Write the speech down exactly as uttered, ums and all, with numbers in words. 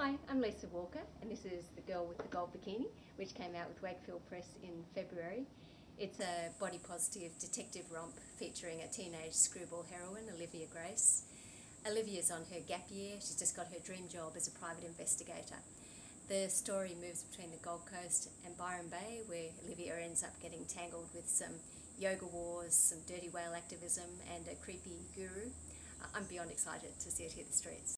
Hi, I'm Lisa Walker, and this is The Girl with the Gold Bikini, which came out with Wakefield Press in February. It's a body positive detective romp featuring a teenage screwball heroine, Olivia Grace. Olivia's on her gap year. She's just got her dream job as a private investigator. The story moves between the Gold Coast and Byron Bay, where Olivia ends up getting tangled with some yoga wars, some dirty whale activism, and a creepy guru. I'm beyond excited to see it hit the streets.